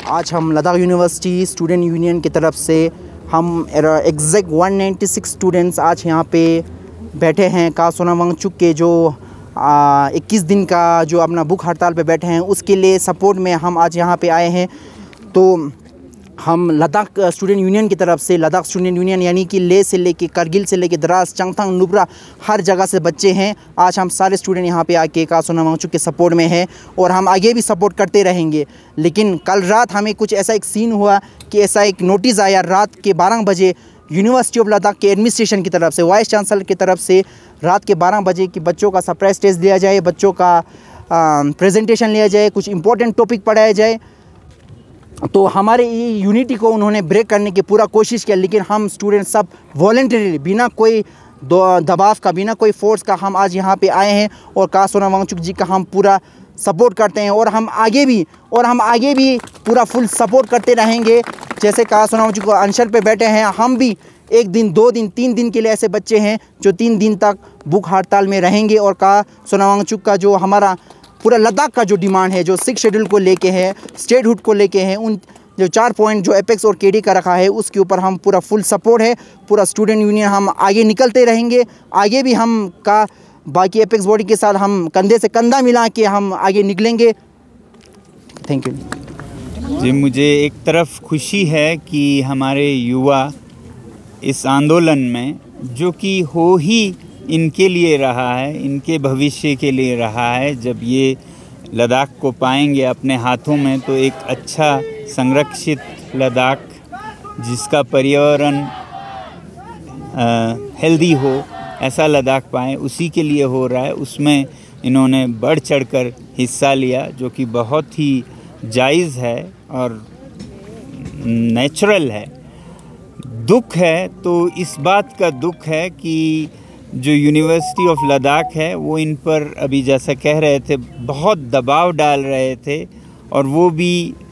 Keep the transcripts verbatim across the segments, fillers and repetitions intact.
आज हम Ladakh university student union की तरफ से हम एग्जैक्ट एक सौ छियानवे स्टूडेंट्स आज यहाँ पे बैठे हैं कासोना वांगचुक के जो इक्कीस दिन का जो अपना भूख हड़ताल पे बैठे हैं, उसके लिए सपोर्ट में हम आज यहाँ पे आए हैं। तो हम लद्दाख स्टूडेंट यूनियन की तरफ से, लद्दाख स्टूडेंट यूनियन यानी कि ले से लेके करगिल से लेके द्रास, चंगथंग, नुब्रा, हर जगह से बच्चे हैं। आज हम सारे स्टूडेंट यहाँ पे आके कासोना वांगचुक के सपोर्ट में हैं और हम आगे भी सपोर्ट करते रहेंगे। लेकिन कल रात हमें कुछ ऐसा एक सीन हुआ कि ऐसा एक नोटिस आया रात के बारह बजे यूनिवर्सिटी ऑफ लद्दाख के एडमिनिस्ट्रेशन की तरफ से, वाइस चांसलर की तरफ से रात के बारह बजे कि बच्चों का सरप्राइज टेस्ट दिया जाए, बच्चों का प्रेजेंटेशन लिया जाए, कुछ इंपॉर्टेंट टॉपिक पढ़ाया जाए। तो हमारे ये यूनिटी को उन्होंने ब्रेक करने की पूरा कोशिश किया, लेकिन हम स्टूडेंट सब वॉलंटरीली, बिना कोई दबाव का, बिना कोई फोर्स का हम आज यहाँ पे आए हैं और कासोना वांगचुक जी का हम पूरा सपोर्ट करते हैं और हम आगे भी और हम आगे भी पूरा फुल सपोर्ट करते रहेंगे। जैसे कासोना वांगचुक अंचल पे बैठे हैं, हम भी एक दिन, दो दिन, तीन दिन के लिए ऐसे बच्चे हैं जो तीन दिन तक भूख हड़ताल में रहेंगे और कासोना वांगचुक का जो हमारा पूरा लद्दाख का जो डिमांड है, जो सिक्स शेड्यूल को लेके है, स्टेटहुड को लेके हैं, उन जो चार पॉइंट जो एपेक्स और केडी का रखा है, उसके ऊपर हम पूरा फुल सपोर्ट है। पूरा स्टूडेंट यूनियन हम आगे निकलते रहेंगे, आगे भी हम का बाकी एपेक्स बॉडी के साथ हम कंधे से कंधा मिला के हम आगे निकलेंगे। थैंक यू जी। मुझे एक तरफ खुशी है कि हमारे युवा इस आंदोलन में, जो कि हो ही इनके लिए रहा है, इनके भविष्य के लिए रहा है, जब ये लद्दाख को पाएंगे अपने हाथों में तो एक अच्छा संरक्षित लद्दाख जिसका पर्यावरण हेल्दी हो, ऐसा लद्दाख पाएँ, उसी के लिए हो रहा है। उसमें इन्होंने बढ़ चढ़कर हिस्सा लिया, जो कि बहुत ही जायज़ है और नेचुरल है। दुख है तो इस बात का दुख है कि जो यूनिवर्सिटी ऑफ लद्दाख है वो इन पर अभी जैसा कह रहे थे बहुत दबाव डाल रहे थे, और वो भी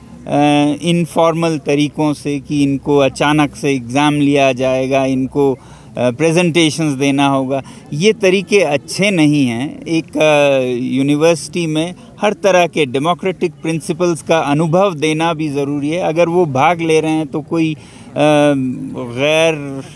इनफॉर्मल तरीक़ों से कि इनको अचानक से एग्ज़ाम लिया जाएगा, इनको प्रेजेंटेशंस देना होगा। ये तरीके अच्छे नहीं हैं। एक यूनिवर्सिटी में हर तरह के डेमोक्रेटिक प्रिंसिपल्स का अनुभव देना भी ज़रूरी है। अगर वो भाग ले रहे हैं तो कोई गैर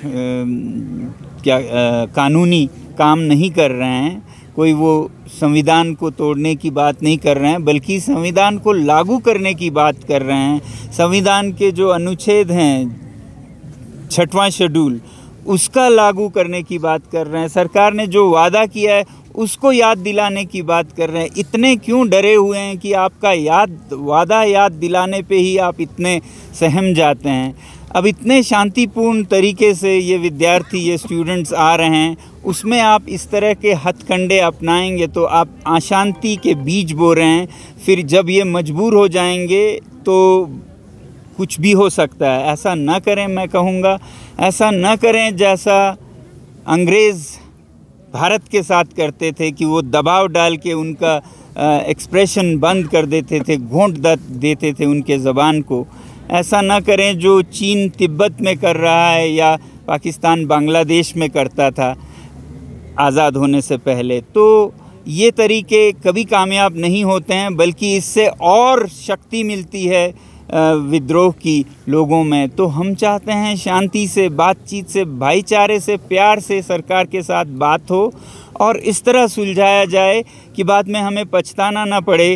क्या आ, कानूनी काम नहीं कर रहे हैं, कोई वो संविधान को तोड़ने की बात नहीं कर रहे हैं, बल्कि संविधान को लागू करने की बात कर रहे हैं। संविधान के जो अनुच्छेद हैं, छठवां शेड्यूल, उसका लागू करने की बात कर रहे हैं। सरकार ने जो वादा किया है उसको याद दिलाने की बात कर रहे हैं। इतने क्यों डरे हुए हैं कि आपका याद वादा याद दिलाने पे ही आप इतने सहम जाते हैं? अब इतने शांतिपूर्ण तरीके से ये विद्यार्थी, ये स्टूडेंट्स आ रहे हैं, उसमें आप इस तरह के हथकंडे अपनाएंगे तो आप अशांति के बीज बो रहे हैं। फिर जब ये मजबूर हो जाएंगे तो कुछ भी हो सकता है। ऐसा ना करें, मैं कहूँगा ऐसा ना करें जैसा अंग्रेज़ भारत के साथ करते थे कि वो दबाव डाल के उनका एक्सप्रेशन बंद कर देते थे, घोंट देते थे उनके ज़बान को। ऐसा ना करें जो चीन तिब्बत में कर रहा है या पाकिस्तान बांग्लादेश में करता था आज़ाद होने से पहले। तो ये तरीके कभी कामयाब नहीं होते हैं, बल्कि इससे और शक्ति मिलती है विद्रोह की लोगों में। तो हम चाहते हैं शांति से, बातचीत से, भाईचारे से, प्यार से सरकार के साथ बात हो और इस तरह सुलझाया जाए कि बाद में हमें पछताना ना पड़े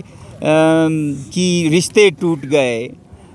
कि रिश्ते टूट गए।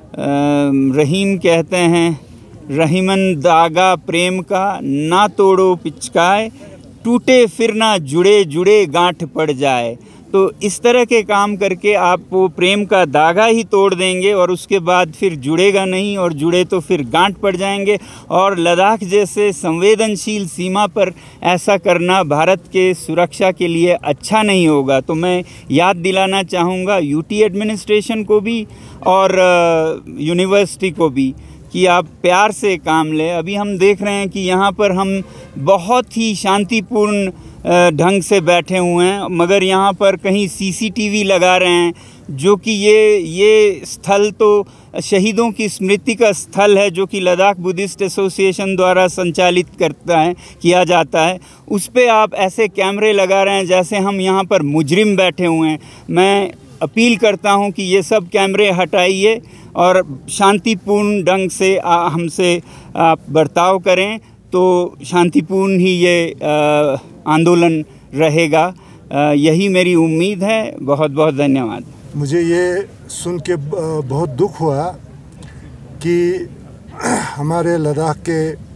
रहीम कहते हैं, रहीमन दागा प्रेम का ना तोड़ो पिचकाए, टूटे फिर ना जुड़े जुड़े गांठ पड़ जाए। तो इस तरह के काम करके आप वो प्रेम का धागा ही तोड़ देंगे और उसके बाद फिर जुड़ेगा नहीं, और जुड़े तो फिर गांठ पड़ जाएंगे। और लद्दाख जैसे संवेदनशील सीमा पर ऐसा करना भारत के सुरक्षा के लिए अच्छा नहीं होगा। तो मैं याद दिलाना चाहूँगा यूटी एडमिनिस्ट्रेशन को भी और यूनिवर्सिटी को भी कि आप प्यार से काम लें। अभी हम देख रहे हैं कि यहाँ पर हम बहुत ही शांतिपूर्ण ढंग से बैठे हुए हैं, मगर यहाँ पर कहीं सीसीटीवी लगा रहे हैं, जो कि ये ये स्थल तो शहीदों की स्मृति का स्थल है, जो कि लद्दाख बुद्धिस्ट एसोसिएशन द्वारा संचालित करता है किया जाता है। उस पे आप ऐसे कैमरे लगा रहे हैं जैसे हम यहाँ पर मुजरिम बैठे हुए हैं। मैं अपील करता हूं कि ये सब कैमरे हटाइए और शांतिपूर्ण ढंग से हमसे आप बर्ताव करें, तो शांतिपूर्ण ही ये आंदोलन रहेगा। यही मेरी उम्मीद है। बहुत बहुत धन्यवाद। मुझे ये सुन के बहुत दुख हुआ कि हमारे लद्दाख के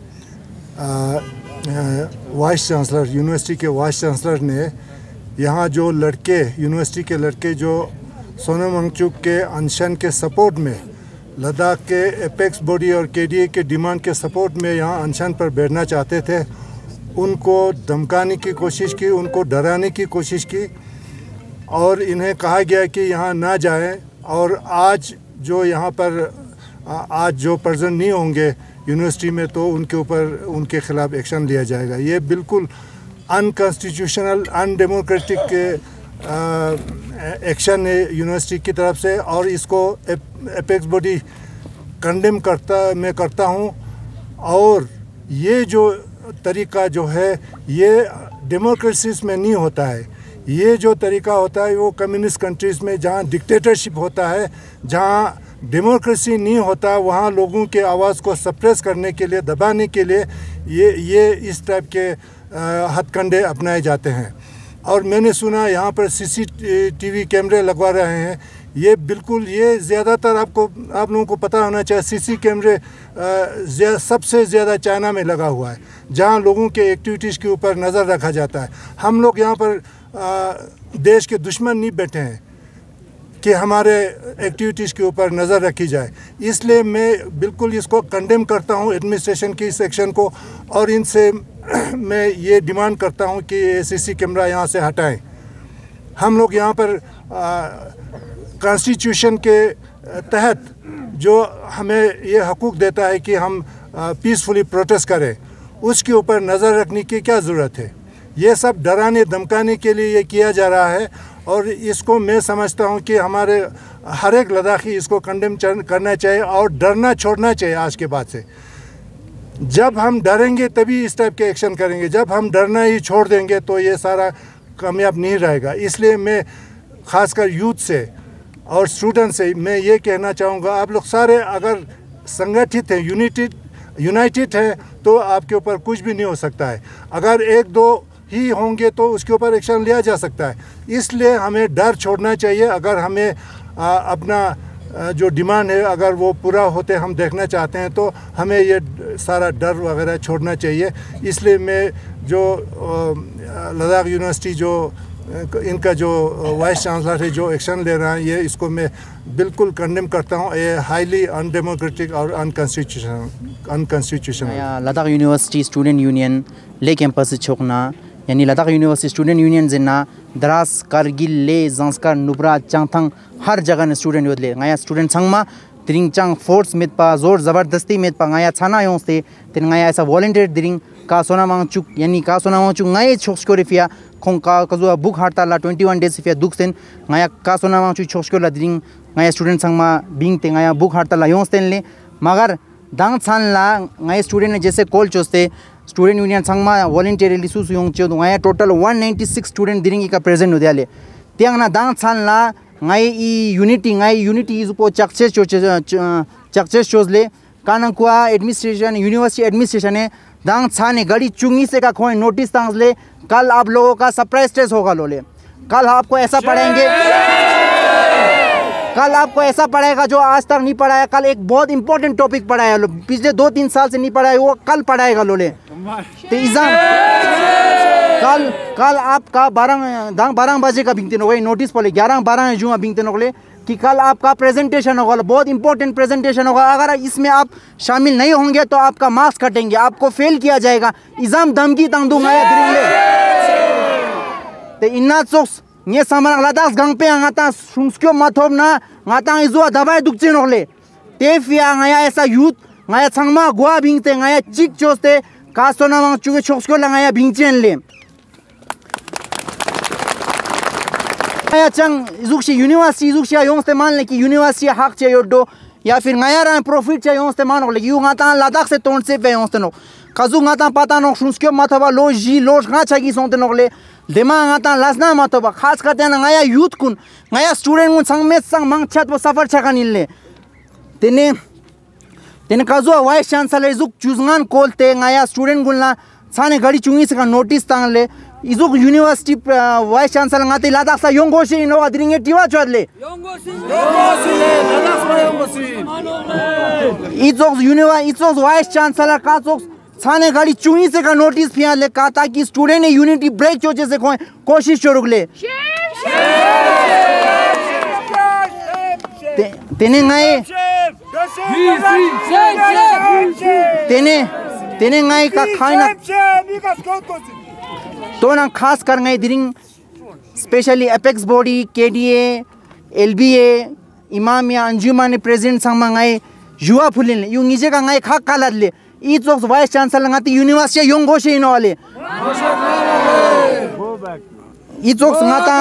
वाइस चांसलर, यूनिवर्सिटी के वाइस चांसलर ने यहाँ जो लड़के, यूनिवर्सिटी के लड़के जो सोनम वांगचुक के अनशन के सपोर्ट में, लद्दाख के एपेक्स बॉडी और केडीए के डिमांड के सपोर्ट में यहाँ अनशन पर बैठना चाहते थे, उनको धमकाने की कोशिश की, उनको डराने की कोशिश की और इन्हें कहा गया कि यहाँ ना जाएं। और आज जो यहाँ पर आज जो प्रेजेंट नहीं होंगे यूनिवर्सिटी में, तो उनके ऊपर उनके ख़िलाफ़ एक्शन लिया जाएगा। ये बिल्कुल अनकॉन्स्टिट्यूशनल, अनडेमोक्रेटिक एक्शन है यूनिवर्सिटी की तरफ से और इसको एपेक्स बॉडी कंडेम करता मैं करता हूँ। और ये जो तरीका जो है ये डेमोक्रेसीज में नहीं होता है। ये जो तरीका होता है वो कम्युनिस्ट कंट्रीज़ में, जहाँ डिक्टेटरशिप होता है, जहाँ डेमोक्रेसी नहीं होता, वहाँ लोगों के आवाज़ को सप्रेस करने के लिए, दबाने के लिए ये ये इस टाइप के हथकंडे अपनाए जाते हैं। और मैंने सुना यहाँ पर सीसीटीवी कैमरे लगवा रहे हैं। ये बिल्कुल, ये ज़्यादातर आपको आप लोगों को पता होना चाहिए, सीसी कैमरे सबसे ज़्यादा चाइना में लगा हुआ है, जहाँ लोगों के एक्टिविटीज़ के ऊपर नज़र रखा जाता है। हम लोग यहाँ पर आ, देश के दुश्मन नहीं बैठे हैं कि हमारे एक्टिविटीज़ के ऊपर नज़र रखी जाए। इसलिए मैं बिल्कुल इसको कंडेम करता हूँ, एडमिनिस्ट्रेशन की इस एक्शन को, और इनसे मैं ये डिमांड करता हूँ कि ये सीसी कैमरा यहाँ से हटाएं। हम लोग यहाँ पर कॉन्स्टिट्यूशन के तहत जो हमें ये हकूक़ देता है कि हम पीसफुली प्रोटेस्ट करें, उसके ऊपर नज़र रखने की क्या ज़रूरत है। ये सब डराने धमकाने के लिए ये किया जा रहा है और इसको मैं समझता हूँ कि हमारे हर एक लद्दाखी इसको कंडेम करना चाहिए और डरना छोड़ना चाहिए। आज के बाद से जब हम डरेंगे तभी इस टाइप के एक्शन करेंगे, जब हम डरना ही छोड़ देंगे तो ये सारा कामयाब नहीं रहेगा। इसलिए मैं ख़ासकर यूथ से और स्टूडेंट से मैं ये कहना चाहूँगा, आप लोग सारे अगर संगठित हैं, यूनिटेड यूनाइटेड है, तो आपके ऊपर कुछ भी नहीं हो सकता है। अगर एक दो ही होंगे तो उसके ऊपर एक्शन लिया जा सकता है। इसलिए हमें डर छोड़ना चाहिए। अगर हमें आ, अपना आ, जो डिमांड है अगर वो पूरा होते हम देखना चाहते हैं तो हमें ये सारा डर वगैरह छोड़ना चाहिए। इसलिए मैं जो लद्दाख यूनिवर्सिटी जो इनका जो वाइस चांसलर है जो एक्शन ले रहा है, ये इसको मैं बिल्कुल कंडेम करता हूँ। ये हाईली अनडेमोक्रेटिक और unconstitutional unconstitutional Ladakh university student union Leh campus छोकना यानी लद्दाख यूनिवर्सिटी स्टूडेंट यूनियन जिन्ना द्रास कारगिल ले जांस्कार नुब्रा चांगथंग हर जगह ने स्टूडेंट योदले ngaya स्टूडेंट संगमा तिरिंग चांग फोर्स में पा जोर ज़बरदस्ती में पा ngaya छाना योंस्ते तिरिंग ngaya ऐसा वॉलंटियर दिरिंग का सोना वांगचुक यानी का सोना वांगचुक ngaya छोक्सको रिफिया खोंका कजुआ बुक हड़ताल ट्वेंटी वन डेज रिफिया दुख सेन ngaya का सोना वांगचुक छोक्सको ला दिरिंग ngaya स्टूडेंट संगमा बिंग ते ngaya बुक हड़ताल योंस्ते ले मगर दांग छान ला ngaya स्टूडेंट ने जैसे कॉल चोस्ते स्टूडेंट यूनियन संगमा वॉलंटियरली सुस योंग चो ngaya total one ninety six student दिरिंग का प्रेजेंट हो दियाले त्यांग ना दांग छान ला ngaya ई यूनिटी ngaya यूनिटी इज को चक्सेस चो चक्सेस चोजले कानकुआ एडमिनिस्ट्रेशन यूनिवर्सिटी एडमिनिस्ट्रेशन ने दांग छाने गड़ी चुंगी से का खोए नोटिस तांग ले कल आप लोगों का सरप्राइज टेस्ट होगा लोले। कल आपको ऐसा पढ़ाएंगे, कल आपको ऐसा पढ़ाएगा जो आज तक नहीं पढ़ाया। कल एक बहुत इंपॉर्टेंट टॉपिक पढ़ाया लो, पिछले दो तीन साल से नहीं पढ़ाया, वो कल पढ़ाएगा लोले। तो एग्जाम कल कल आपका बारह दांग बारह बजे का बिंगते नोगे नोटिस पड़े ग्यारह बारह जुआ बिंगते नोगले कि कल आपका प्रेजेंटेशन होगा, बहुत इंपॉर्टेंट प्रेजेंटेशन होगा। अगर इसमें आप शामिल नहीं होंगे तो आपका मार्क्स कटेंगे, आपको फेल किया जाएगा। एग्जाम धमकी तंग दूंगा तो इन्ना चोक्स ये सामान लद्दाख गंग पे आंगाता सुंस्क्यो माथोब ना गाता इजुआ दबाई दुखचे नोगले ते फिया ngaya ऐसा यूथ ngaya संगमा गुआ बिंगते ngaya चिक चोस्ते कासोना वांग चुके छोक्सको लगाया बिंगचेन ले ngaya चंग इजुक्शी यूनिवर्सिटी इजुक्शी योंस्ते मान ले कि यूनिवर्सिटी हक चे योडो या फिर ngaya रा प्रॉफिट चे योंस्ते मान नोगले यू गाता लद्दाख से तोंड से पे योंस्ते नो काजू गाता पता नो सुंस्क्यो माथोबा लो जी लोश गा छगी सोंते नोगले दिमाग आता लाजना मत बा खास करते हैं नया यूथ कुन नया स्टूडेंट कुन संग में संग मंग छत वो सफर छका निल्ले तेने तेने काजो वाइस चांसलर इजुक चुजगान कोलते नया स्टूडेंट कुनला साने गाड़ी चुंगी से का नोटिस तांगले इजुक university vice chancellor ngati ladak sa yonggoshi ino adringe tiwa chodle yonggoshi yonggoshi ladak sa yonggoshi इजुक यूनिवर्सिटी इजुक वाइस चांसलर का जो साने गाड़ी चुंगी से का नोटिस पिया ले कहा था कि स्टूडेंट ने यूनिटी ब्रेक चोचे से कोई कोशिश चोरुक ले तेने गाए तेने तेने गाए का खाना तो ना खास कर गए दिरिंग specially apex body KDA LBA Imamia Anjuman president संग मंगाए युवा फुलिन यू नीचे का गाए खा कालत ले ई जोक्स वाइस चांसलर ngati यूनिवर्सिटी योंगोशे इनो वाले ई जोक्स ngata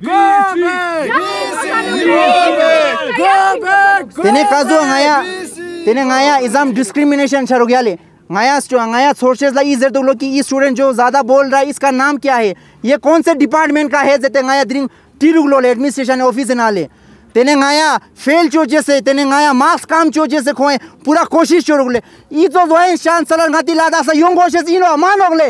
तेने काजो ngaya तेने ngaya एग्जाम डिस्क्रिमिनेशन शरू गया ले ngaya ngaya सोर्सेस ला इजर तो लोग कि ये स्टूडेंट जो ज्यादा बोल रहा है इसका नाम क्या है ये कौन से डिपार्टमेंट का है जते ngaya द्रिंग टिरुगलो एडमिनिस्ट्रेशन ऑफिस ना ले तेने ngaya फेल चो जैसे तेने ngaya मार्क्स काम चो जैसे खोए पूरा कोशिश चो रुगले ई तो वाइस चांसलर ngati लादा सा योंगो से इनो मान होगले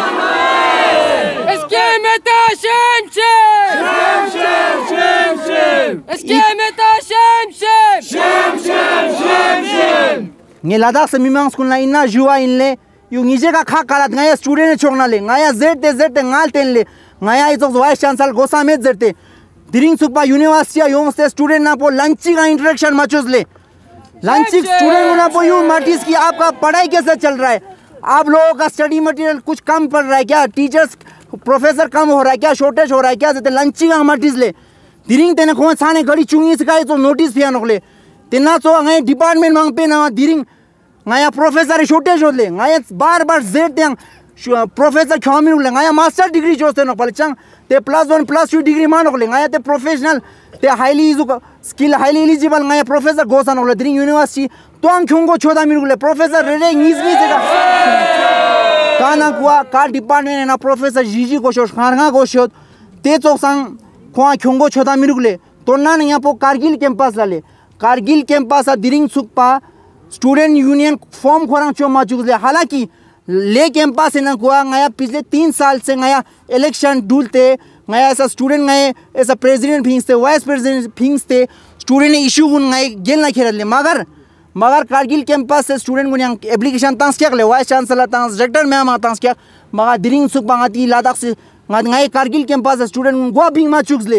इसके मेता shame shame shame shame shame इसके मेता shame shame shame shame shame shame ने लादा से मिमांग स्कूल ना इना जुआ इनले यू नीचे का खा कालत ngaya स्टूडेंट ने छोड़ना ले ngaya जेट दे जेट ngal ten ले ngaya ई तो वाइस चांसलर गोसा में जरते दिरिंग सुपा यूनिवर्सिटी यों से स्टूडेंट ना पो लंची का इंटरेक्शन मचुस ले लंची स्टूडेंट ना पो यू मार्टिस की आपका पढ़ाई कैसे चल रहा है आप लोगों का स्टडी मटेरियल कुछ कम पड़ रहा है क्या टीचर्स प्रोफेसर कम हो रहा है क्या शॉर्टेज हो रहा है क्या जैसे लंची का मार्टिस ले दिरिंग तेने कौन साने गड़ी चुंगी सिखाए तो नोटिस पिया नोकले तेना तो ngaya डिपार्टमेंट मांग पे ना दिरिंग ngaya प्रोफेसर शॉर्टेज हो ले ngaya बार बार जेट देंग प्रोफेसर खामी ले ngaya मास्टर डिग्री जोते नो पल चंग ते plus one plus two degree मान ले ngaya ते प्रोफेशनल ते highly skill highly eligible ngaya professor गोसा नो ले दिरिंग यूनिवर्सिटी तो अंग खुंगो छोदा मिरु ले प्रोफेसर रेरे नीज नी से का ना कुआ का डिपार्टमेंट ना प्रोफेसर जीजी गोशो खारगा गोशो ते तो संग खुआ खुंगो छोदा मिरु ले तो ना यहां पो कारगिल कैंपस लाले कारगिल कैंपस दिरिंग सुकपा स्टूडेंट यूनियन फॉर्म खोरंग चो माचुक ले हालांकि ले कैंपस ना कुआ ngaya पिछले तीन साल से ngaya इलेक्शन डूलते ngaya ऐसा स्टूडेंट ngaya ऐसा प्रेसिडेंट फिंगते वाइस प्रेसिडेंट फिंगते स्टूडेंट ने इशू गुन ngaya गेल ना खेरले मगर मगर कारगिल कैंपस से स्टूडेंट गुन yang एप्लीकेशन तांस क्या ले वाइस चांसलर तांस डायरेक्टर मैम तांस क्या मगर दिरिंग सुक बांगाती लादाख से ngaya कारगिल कैंपस से स्टूडेंट गो फिंग माचुक ले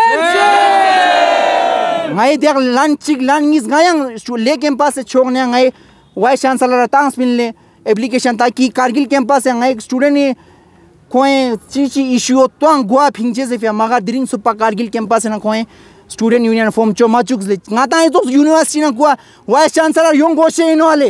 ngaya देख लंचिक लंगिस ngaya ले कैंपस से छोगने ngaya वाइस चांसलर तांस मिल ले एप्लीकेशन ताकि कारगिल कैंपस से ngaya स्टूडेंट ने कोई चीची इशू तो गोवा फिंचे से फिर मगर दिरिंग सुपा कारगिल कैंपस ना कोई स्टूडेंट यूनियन फॉर्म चो माचुक ले ngata है तो यूनिवर्सिटी ना गोवा वाइस चांसलर योंग गोशे इनो वाले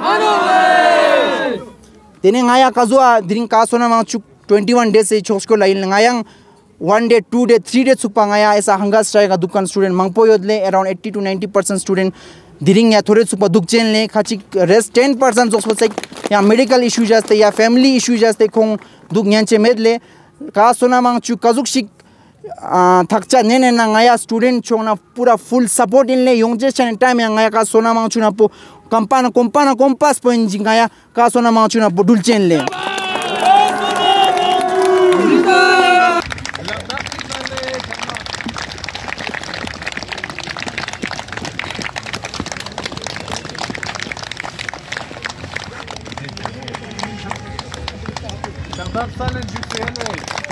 तेने ngaya काजुआ दिरिंग कासोना माचुक इक्कीस डेज से छोस्को लाइन ngayang one day two day three days सुपा ngaya ऐसा हंगा स्ट्राइक का दुकान स्टूडेंट मंगपो योदले around eighty to ninety percent student दिरिंग या थोड़े सुपा दुख चेन ले खाची रेस्ट ten percent जोस पसे या मेडिकल इशू जास्ते या फैमिली इशू जास्ते खों दुख यांचे मेदले का सोना मांग चु कजुक शिक थकचा ने ने ना ngaya स्टूडेंट छोना पूरा फुल सपोर्ट इन ले योंजे चन टाइम या ngaya का सोना मांग चुना पो कंपाना कंपाना कंपास पॉइंट जिंगाया का सोना मांग चुना बुडुल चेन ले Şabak salın cüsseli.